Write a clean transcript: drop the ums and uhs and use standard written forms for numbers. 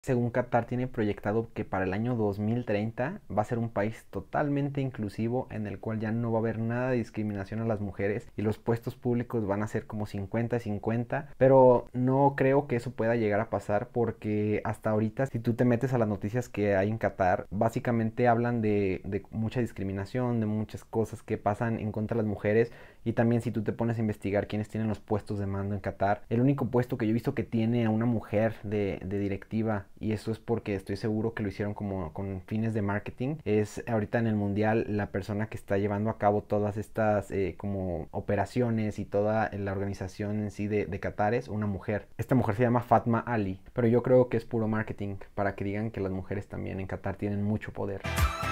Según Qatar tiene proyectado que para el año 2030 va a ser un país totalmente inclusivo en el cual ya no va a haber nada de discriminación a las mujeres y los puestos públicos van a ser como 50-50, pero no creo que eso pueda llegar a pasar porque hasta ahorita si tú te metes a las noticias que hay en Qatar, básicamente hablan de mucha discriminación, de muchas cosas que pasan en contra de las mujeres y también si tú te pones a investigar quiénes tienen los puestos de mando en Qatar, el único puesto que yo he visto que tiene a una mujer de directiva, y eso es porque estoy seguro que lo hicieron como con fines de marketing, es ahorita en el mundial la persona que está llevando a cabo todas estas como operaciones y toda la organización en sí de Qatar es una mujer. Esta mujer se llama Fatma Ali, pero yo creo que es puro marketing para que digan que las mujeres también en Qatar tienen mucho poder.